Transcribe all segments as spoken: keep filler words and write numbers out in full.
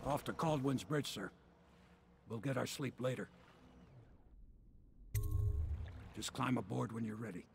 Off to Caldwin's Bridge, sir. We'll get our sleep later. Just climb aboard when you're ready.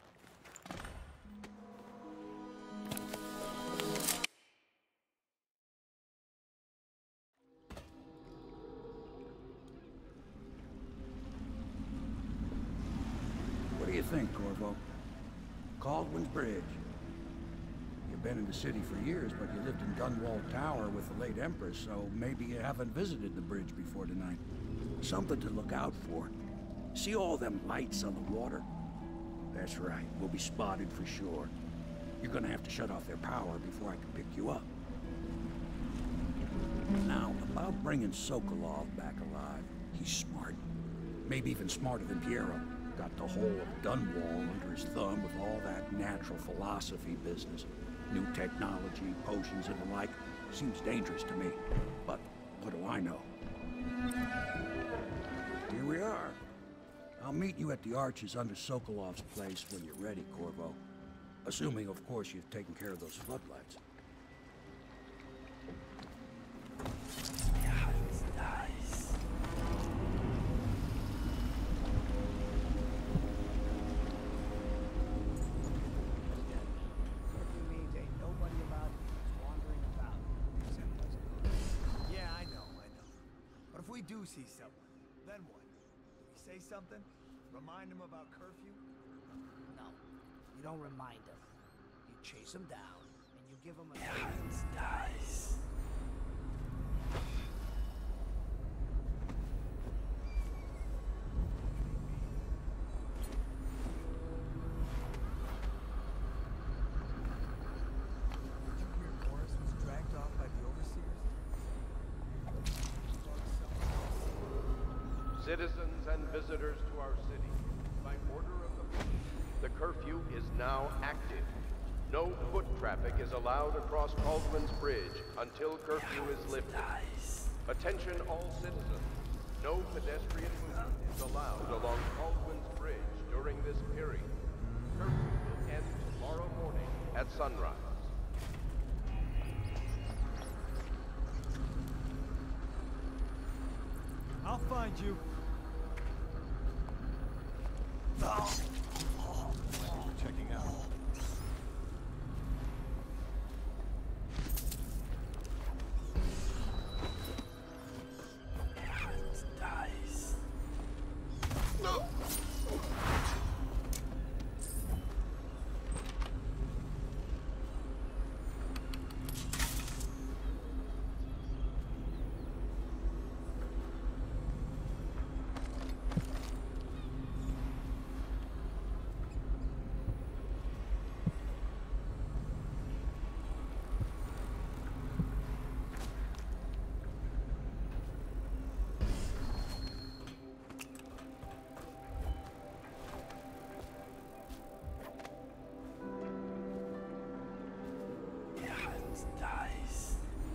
What do you think, Corvo? Caldwin's Bridge. You've been in the city for years, but you lived in Gunwall Tower with the late Empress, so maybe you haven't visited the bridge before tonight. Something to look out for. See all them lights on the water? That's right, we'll be spotted for sure. You're gonna have to shut off their power before I can pick you up. Now, about bringing Sokolov back alive. He's smart. Maybe even smarter than Piero. Got the whole of Gunwall under his thumb with all that natural philosophy business. New technology, potions and the like. Seems dangerous to me. But what do I know? Here we are. I'll meet you at the arches under Sokolov's place when you're ready, Corvo. Assuming, of course, you've taken care of those floodlights. Yeah, it's nice. Curfew means ain't nobody allowed wandering about. Except us. Yeah, I know, I know. But if we do see someone, then what? Do we say something? Remind them about curfew? No, you don't remind them. You chase them down, and you give them a... Yeah, it's nice. Did you hear Morris was dragged off by the overseers? Citizens and visitors to our city, by order of the police, the curfew is now active. No foot traffic is allowed across Caldwin's Bridge until curfew is lifted. Nice. Attention all citizens. No pedestrian movement is allowed along Caldwin's Bridge during this period. Curfew will end tomorrow morning at sunrise. I'll find you. Checking out. It's nice. Yeah, it's nice.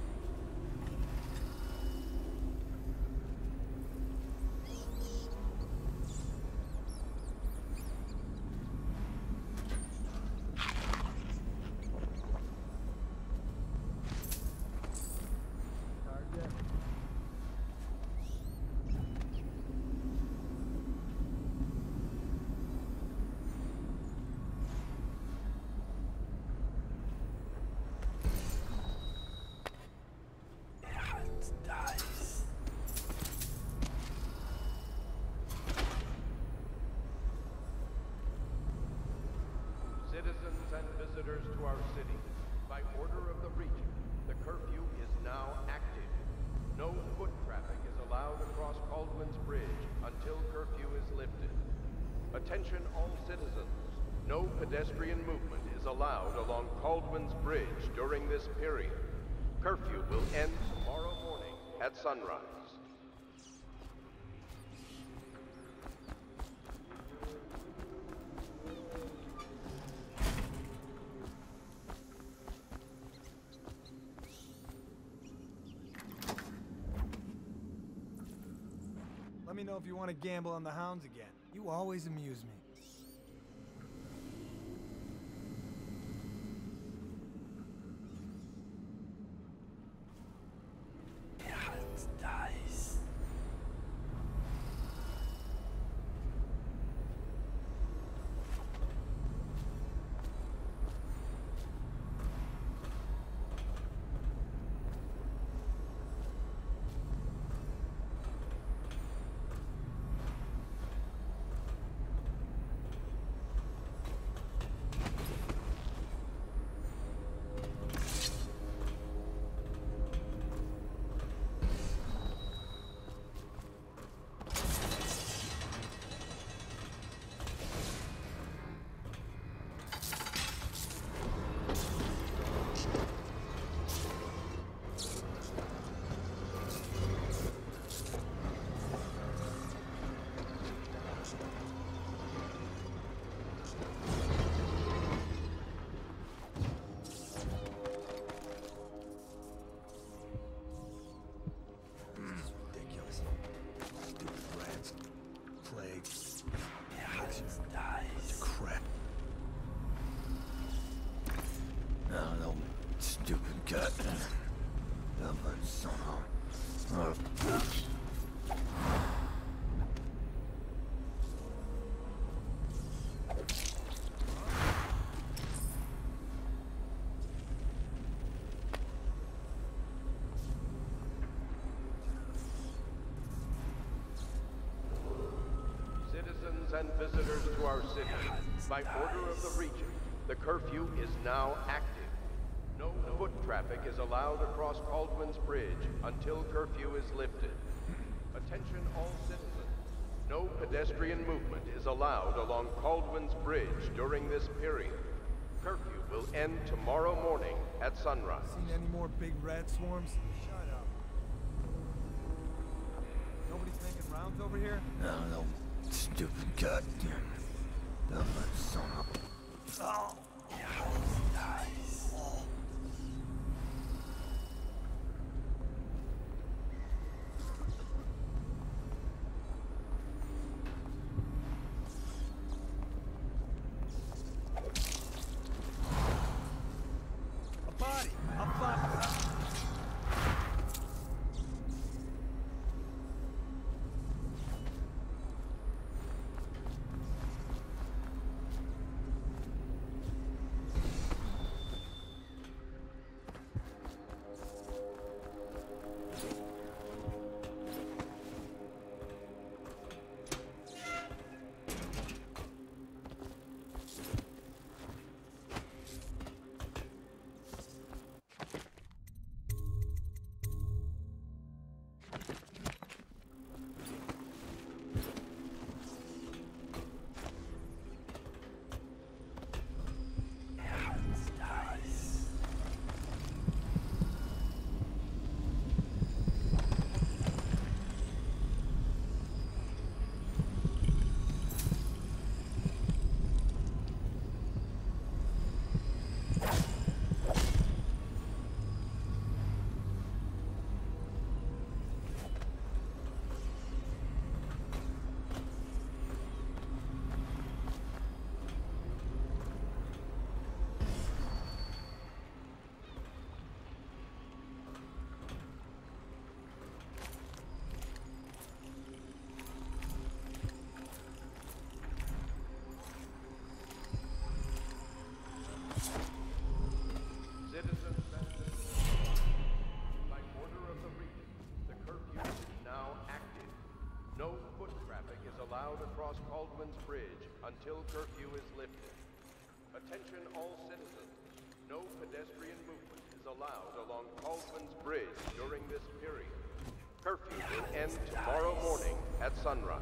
Target. Yeah, it's nice. Citizens and visitors to our city, by order of the region, the curfew is now active. No foot traffic is allowed across Caldwin's Bridge until curfew is lifted. Attention all citizens. No pedestrian movement is allowed along Caldwin's Bridge during this period. Curfew will end tomorrow morning at sunrise. Let me know if you want to gamble on the hounds again. You always amuse me. Yeah, cut. Stubborn son of a bitch. Citizens and visitors to our city, by order of the region, the curfew is now active. No foot traffic is allowed across Caldwell's Bridge until curfew is lifted. Attention all citizens. No pedestrian movement is allowed along Caldwell's Bridge during this period. Curfew will end tomorrow morning at sunrise. Seen any more big rat swarms? Shut up. Nobody's making rounds over here? I don't know. Stupid goddamn. Stubborn son of a... Oh! Across Caldwell's Bridge until curfew is lifted. Attention all citizens. No pedestrian movement is allowed along Caldwell's Bridge during this period. Curfew will end tomorrow morning at sunrise.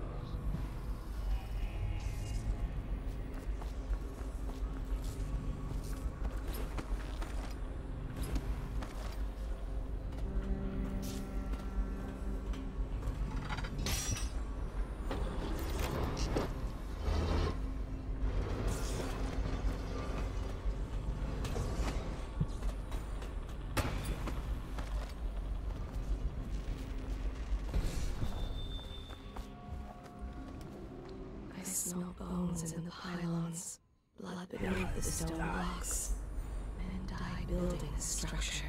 Smell bones in the pylons, blood beneath the stone blocks. Men die building the structure.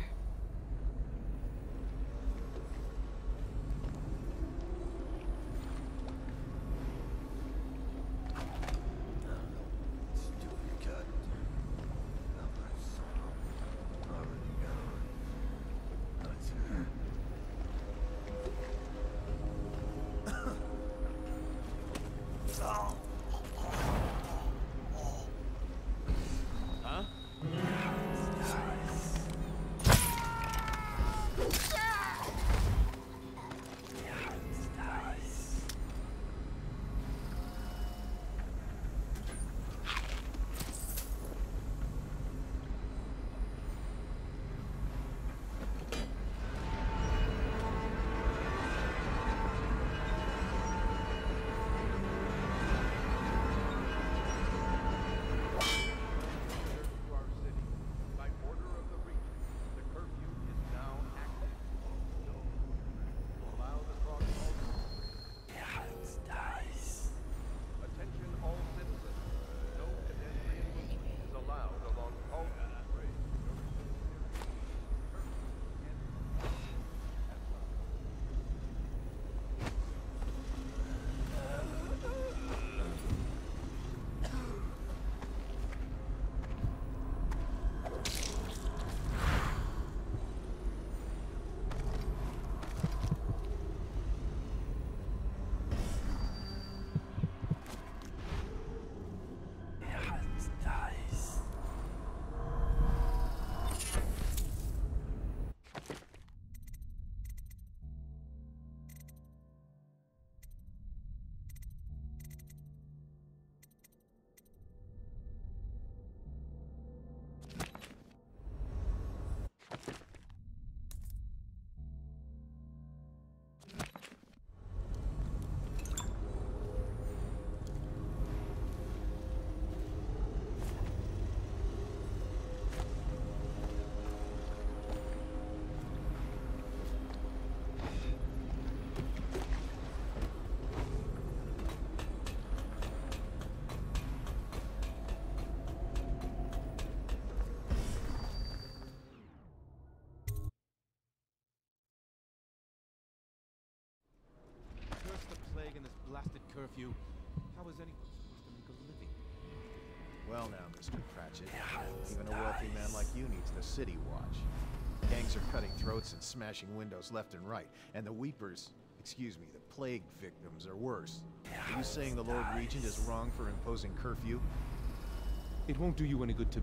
curfew, how is anyone supposed to make a living? Well now, Mister Cratchit, even a wealthy man like you needs the city watch. Gangs are cutting throats and smashing windows left and right, and the weepers, excuse me, the plague victims are worse. Are you saying the Lord Regent is wrong for imposing curfew? It won't do you any good to...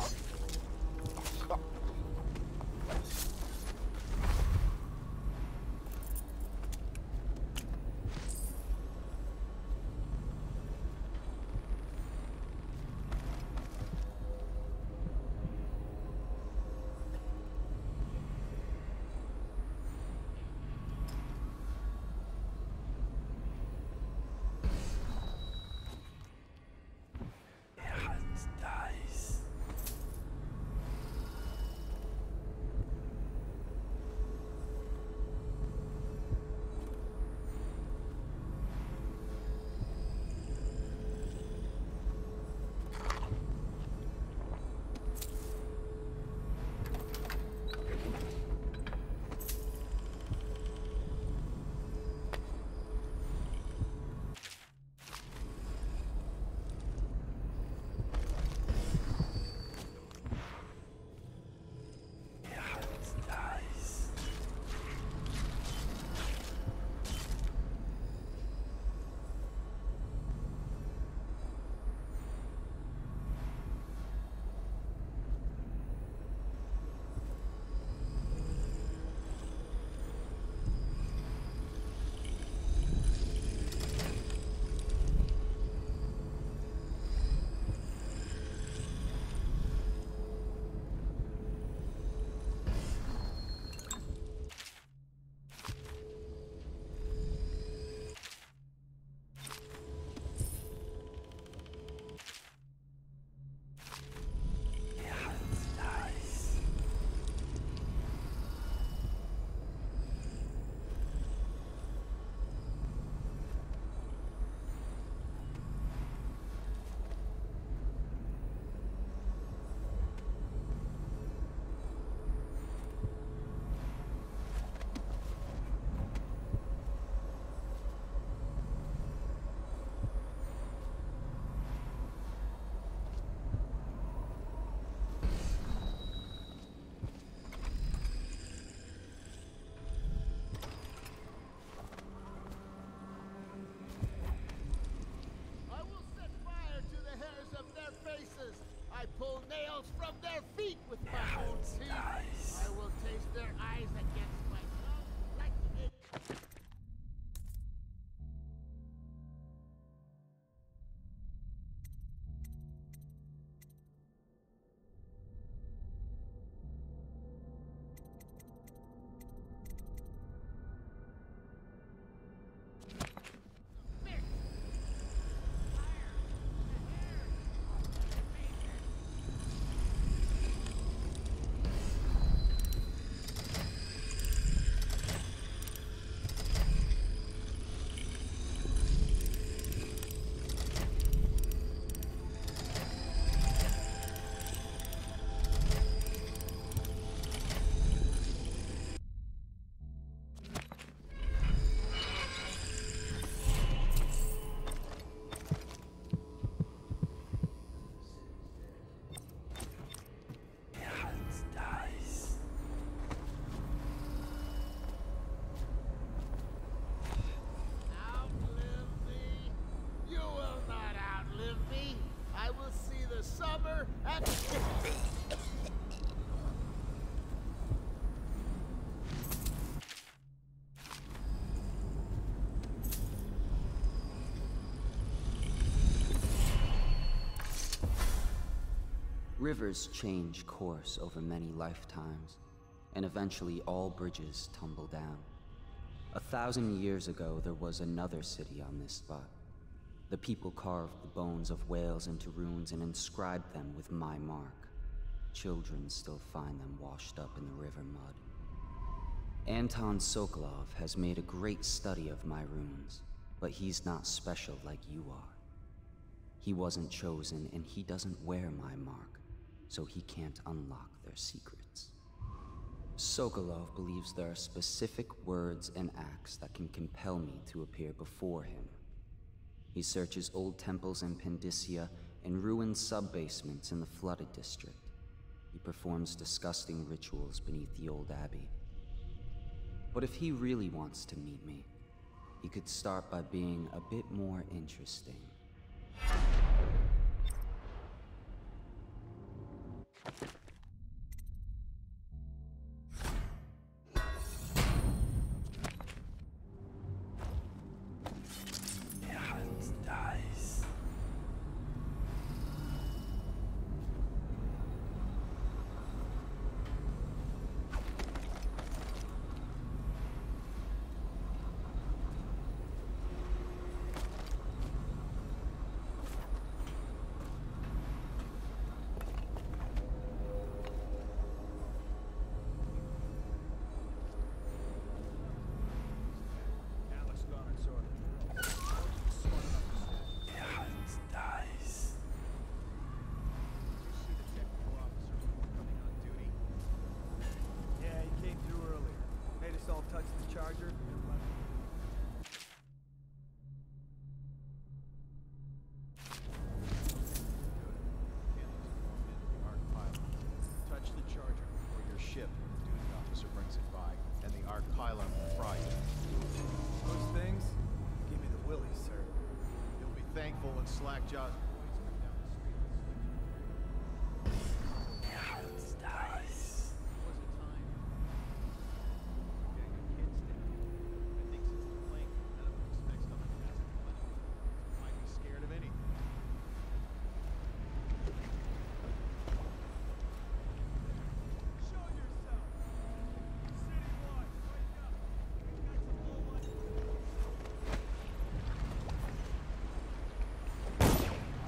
I pull nails from their feet with my own teeth. I will taste their eyes against my tongue like it. Summer and Rivers change course over many lifetimes, and eventually all bridges tumble down. A thousand years ago, there was another city on this spot. The people carved the bones of whales into runes and inscribed them with my mark. Children still find them washed up in the river mud. Anton Sokolov has made a great study of my runes, but he's not special like you are. He wasn't chosen, and he doesn't wear my mark, so he can't unlock their secrets. Sokolov believes there are specific words and acts that can compel me to appear before him. He searches old temples in Pendicia and ruined sub-basements in the flooded district. He performs disgusting rituals beneath the old abbey. But if he really wants to meet me, he could start by being a bit more interesting. Touch the charger and left. Touch the charger before your ship. The duty officer brings it by, and the arc pylon will fry you. Those things? Give me the willies, sir. You'll be thankful when Slackjaw's boys come down the street and slip you. Dice. Dice. Was a time. Getting the kids down. I think since the plane, none of them expect someone to ask for money. Might be scared of anything. Show yourself! City Watch, wake up! We've got some low money.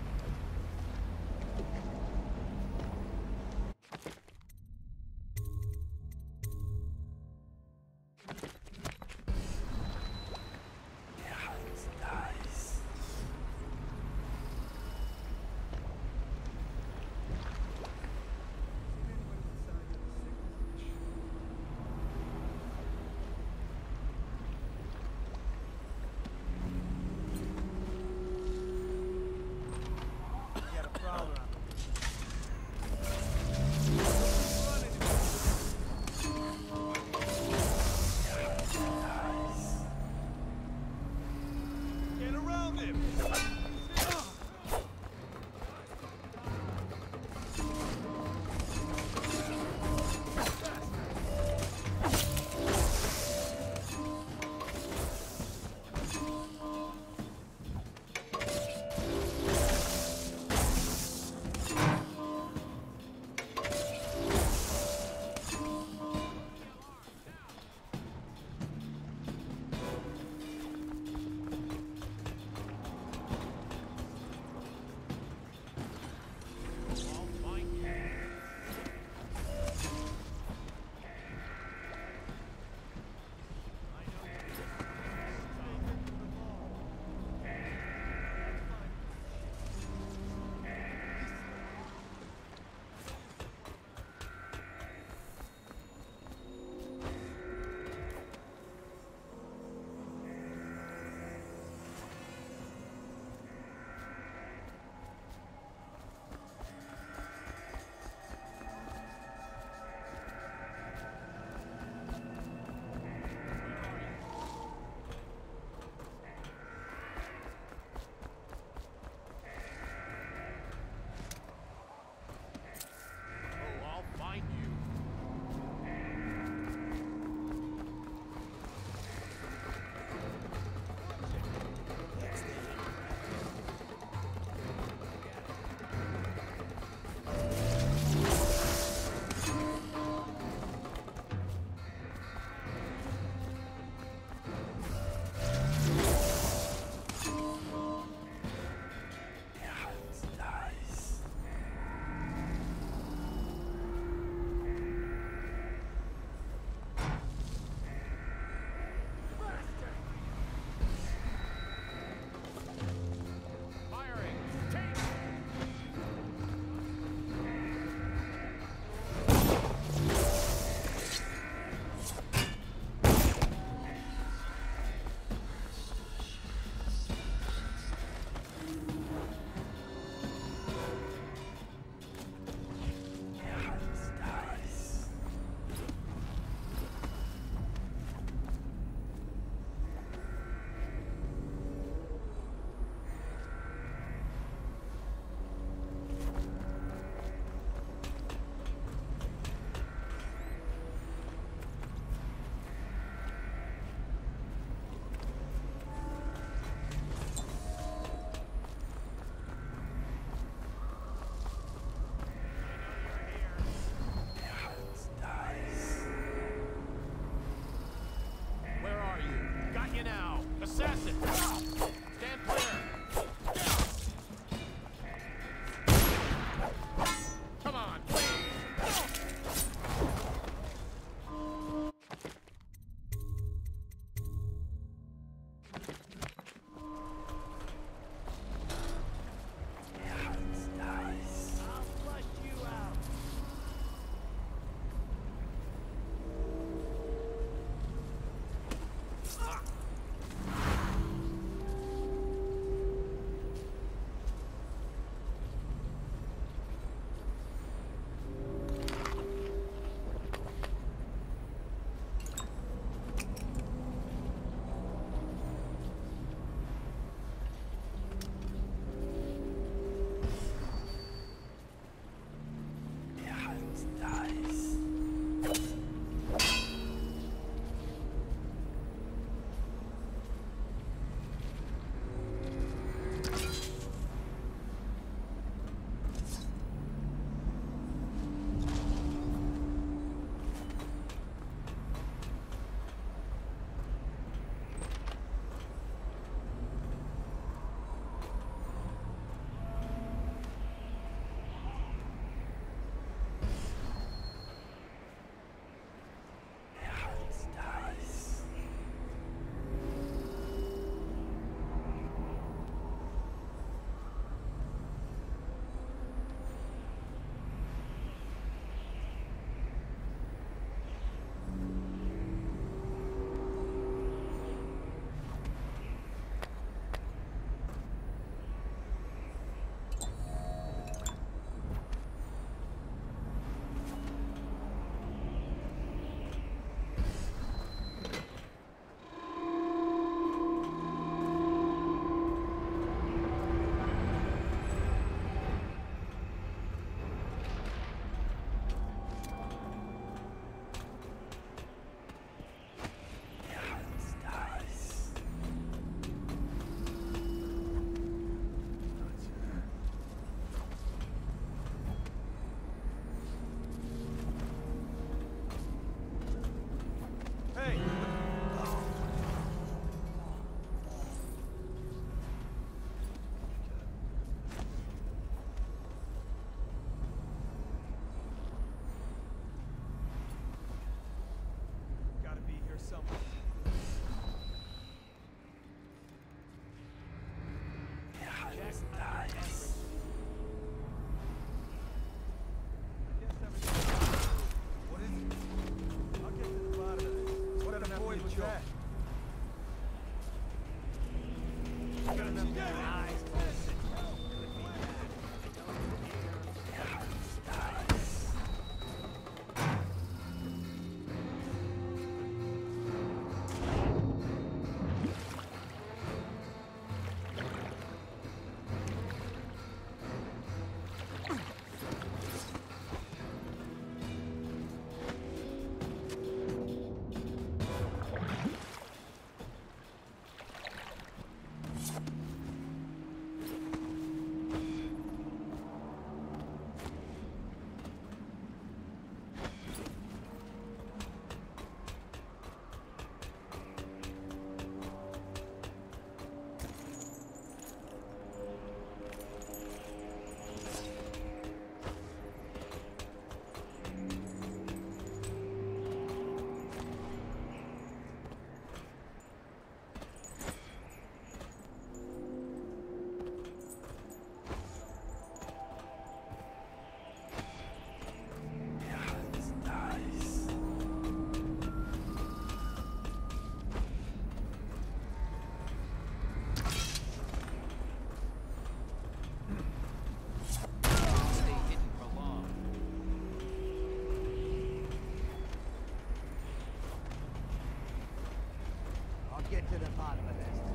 to the bottom of this.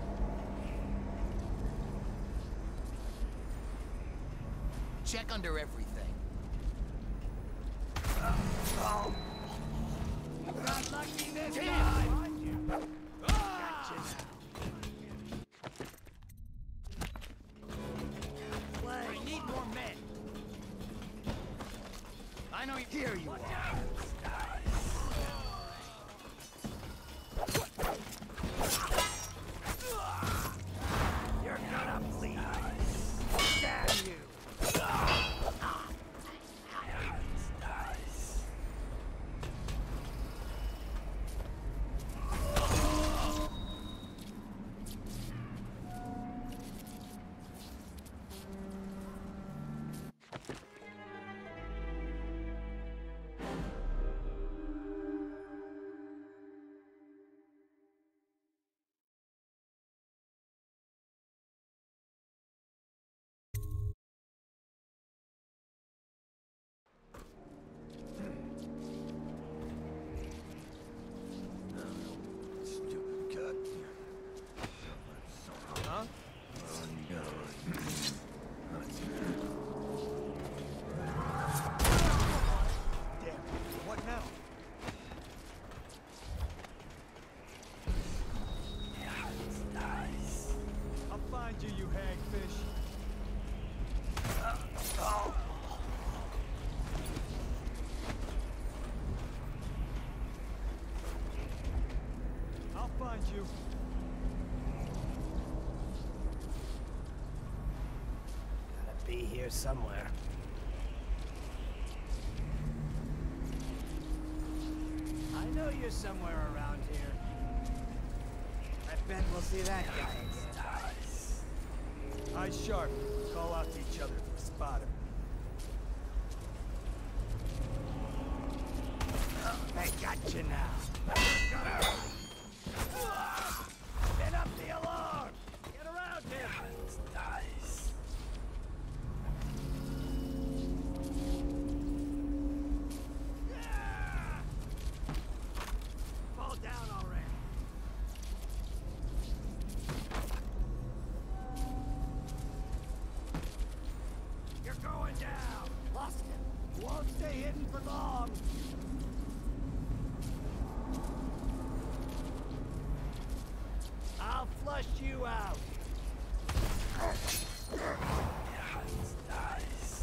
Check under everything. Oh. Not lucky this time. Gotcha now. I need more men. I know you. Here you are. You're gonna bleed. Damn you. You, you hagfish. Oh. I'll find you. Gotta be here somewhere. I know you're somewhere around here. I bet we'll see that guy again. Eyes sharp. Call out to each other if we spot him. They got you now. Set up the alarm! Get around him! Nice. Yeah! Fall down already. You're going down! Lost him! Won't stay hidden for long! I'll flush you out! Nice.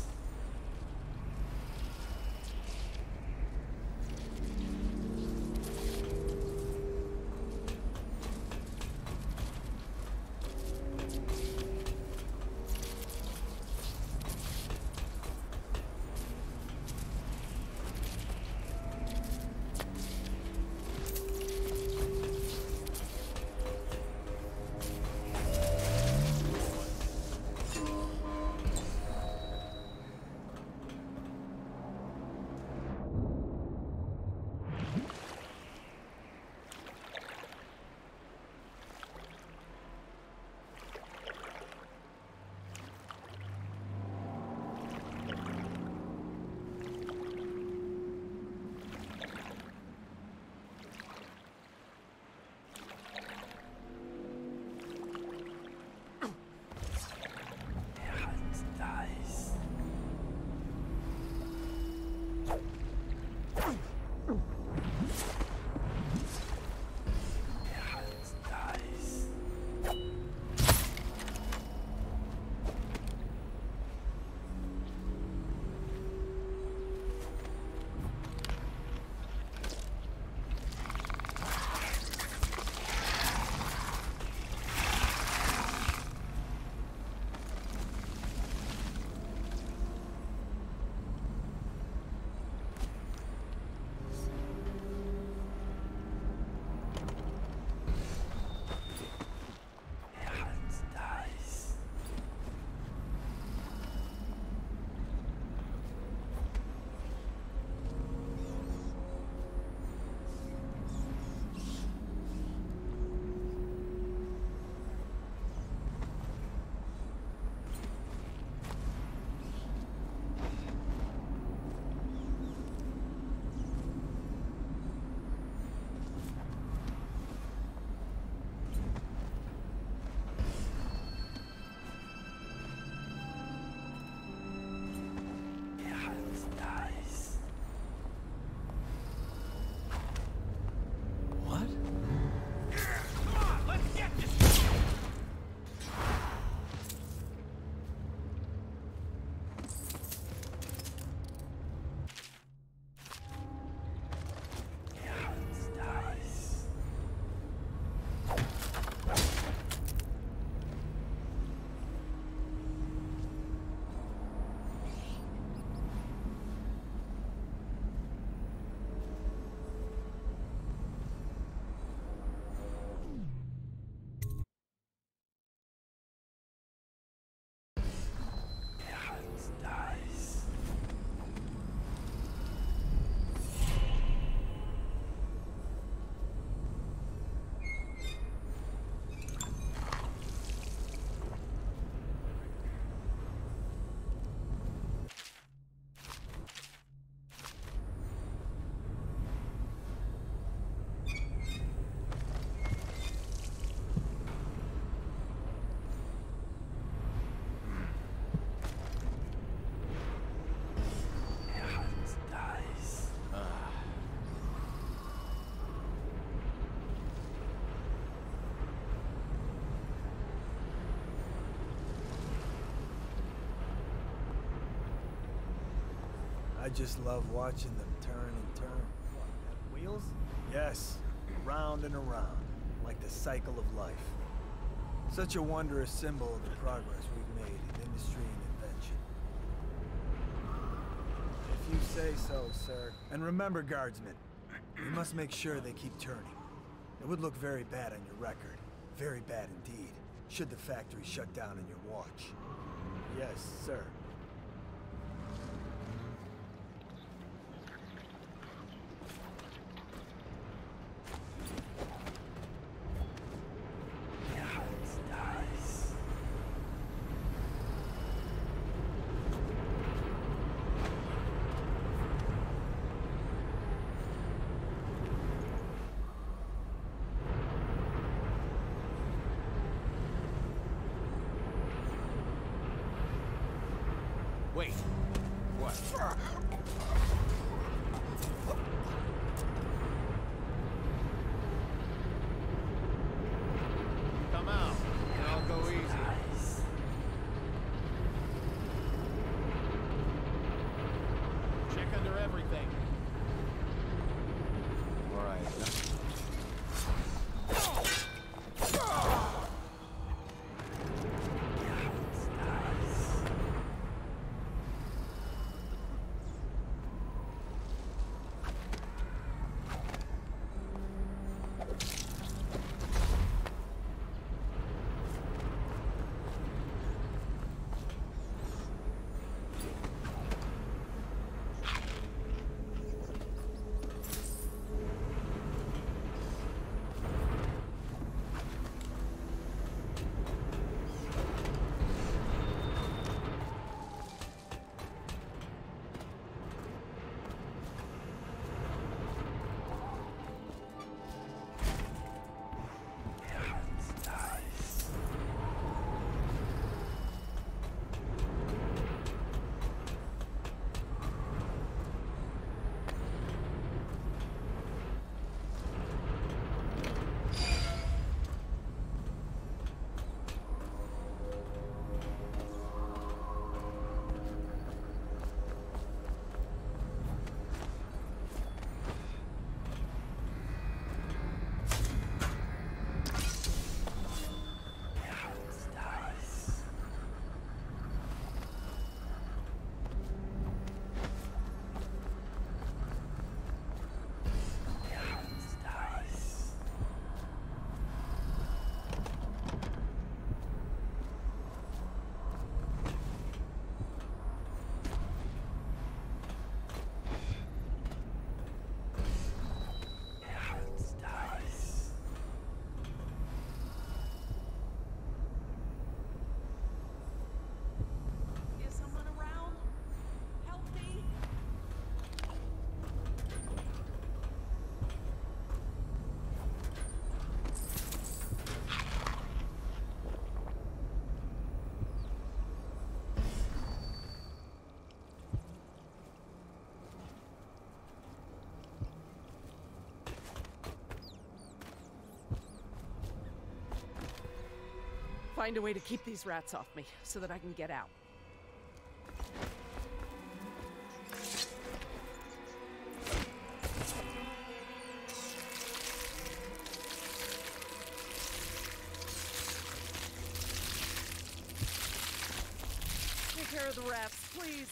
I just love watching them turn and turn. What, have wheels? Yes, around and around, like the cycle of life. Such a wondrous symbol of the progress we've made in industry and invention. If you say so, sir. And remember, guardsmen, we must make sure they keep turning. It would look very bad on your record. Very bad indeed, should the factory shut down on your watch. Yes, sir. Wait. What? Come out, and I'll go easy. Check under everything. All right. Find a way to keep these rats off me, so that I can get out. Take care of the rats, please.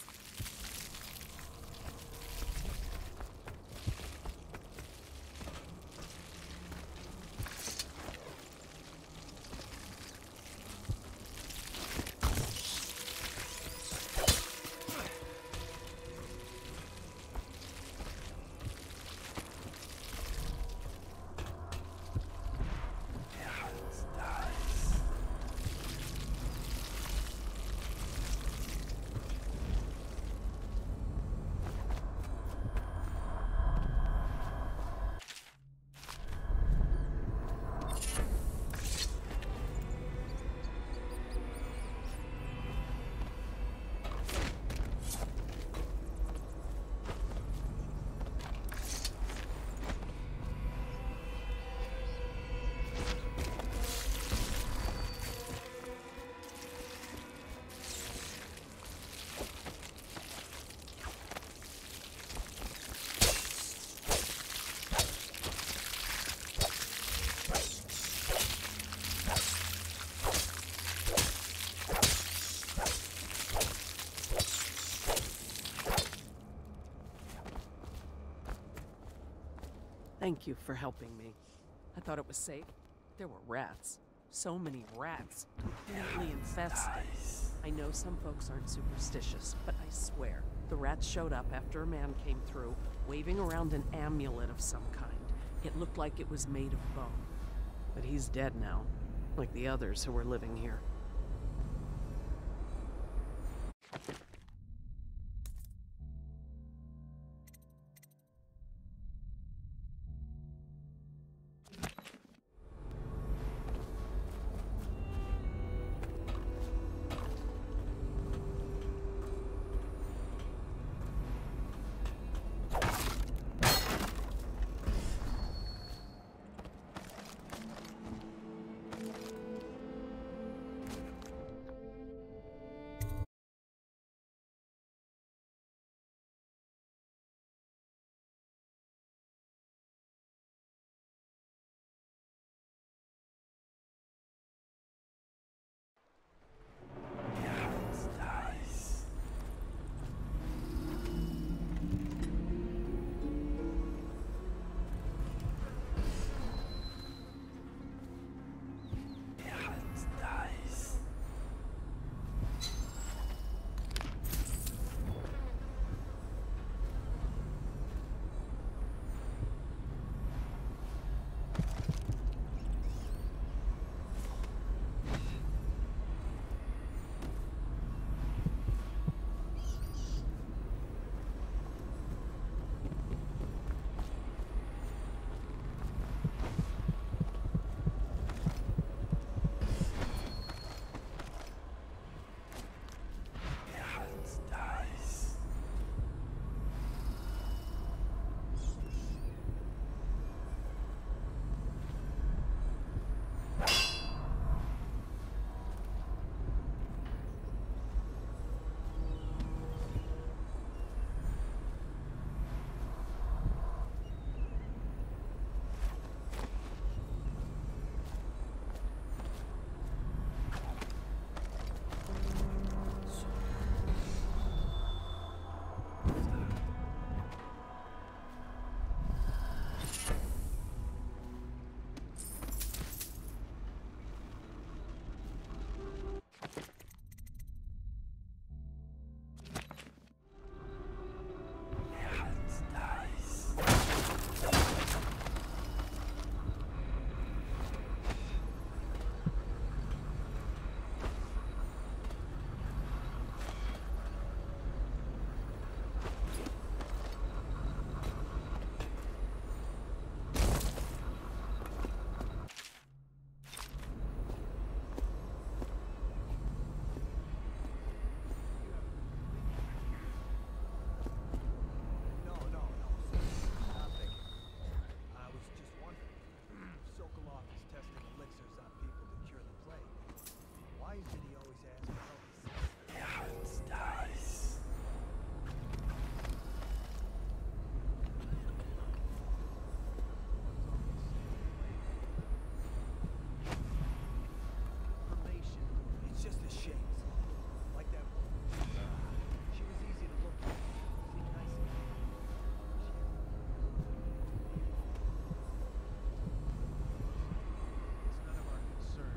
Thank you for helping me. I thought it was safe. There were rats. So many rats. Completely infested. I know some folks aren't superstitious, but I swear, the rats showed up after a man came through, waving around an amulet of some kind. It looked like it was made of bone. But he's dead now, like the others who were living here. No, no, no, sir. Nothing. I was just wondering. Sokolov is testing elixirs on people to cure the plague. Why is it he always asks for help? Relation. It's just a shame. Like that woman. She was easy to look at. Seemed nice and It's none of our concern.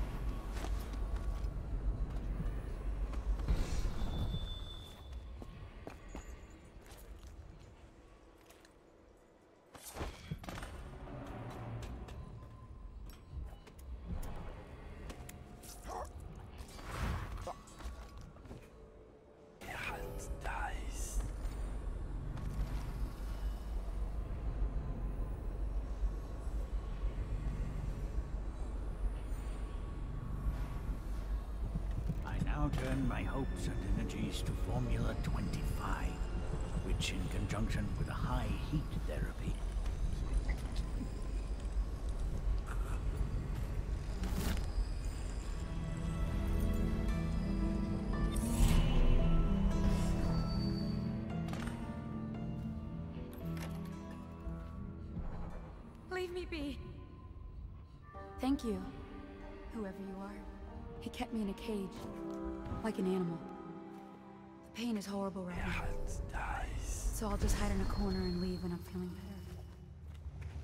I now turn my hopes and energies to Formula twenty-five, which in conjunction with a high heat therapy. Leave me be. Thank you, whoever you are. He kept me in a cage, like an animal. The pain is horrible right now. So I'll just hide in a corner and leave when I'm feeling better.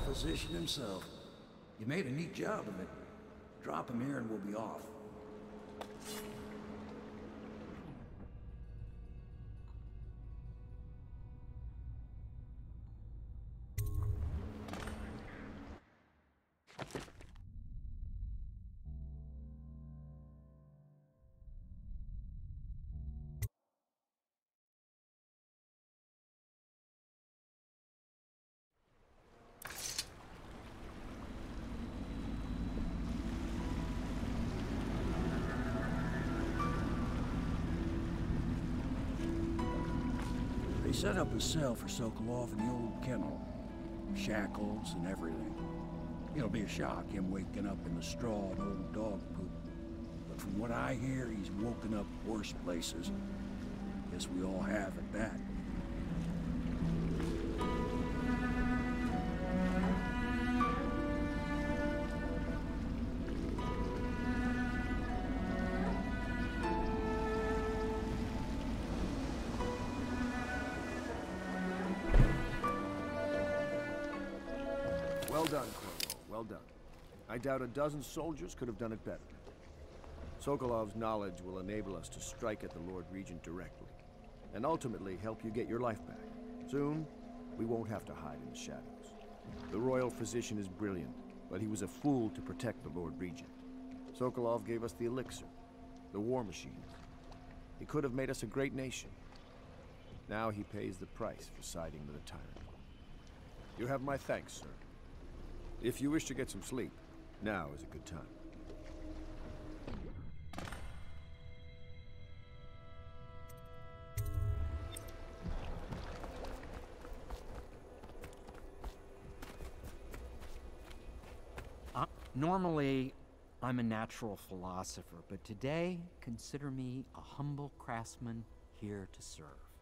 physician himself. You made a neat job of it. Drop him here and we'll be off. They set up a cell for Sokolov in the old kennel. Shackles and everything. It'll be a shock, him waking up in the straw and old dog poop. But from what I hear, he's woken up worse places. Guess we all have at that. Well done, Corvo. Well done. I doubt a dozen soldiers could have done it better. Sokolov's knowledge will enable us to strike at the Lord Regent directly, and ultimately help you get your life back. Soon, we won't have to hide in the shadows. The royal physician is brilliant, but he was a fool to protect the Lord Regent. Sokolov gave us the elixir, the war machine. He could have made us a great nation. Now he pays the price for siding with a tyrant. You have my thanks, sir. If you wish to get some sleep, now is a good time. Uh, normally, I'm a natural philosopher, but today, consider me a humble craftsman here to serve.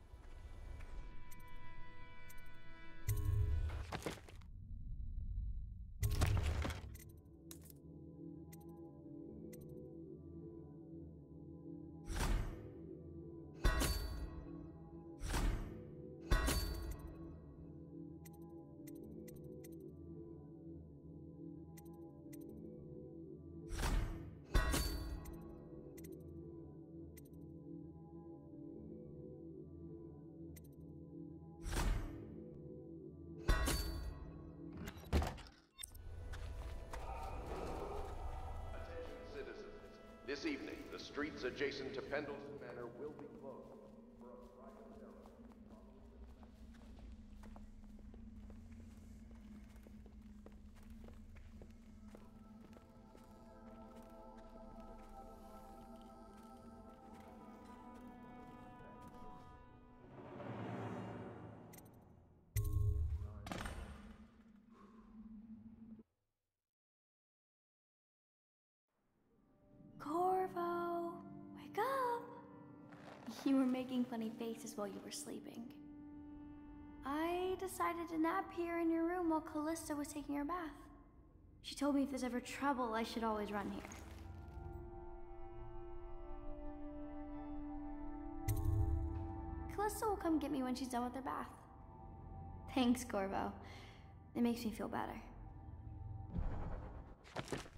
This evening, the streets adjacent to Pendleton Manor will be closed for a private ceremony. Corvo, wake up! You were making funny faces while you were sleeping. I decided to nap here in your room while Callista was taking her bath. She told me if there's ever trouble, I should always run here. Callista will come get me when she's done with her bath. Thanks, Corvo. It makes me feel better.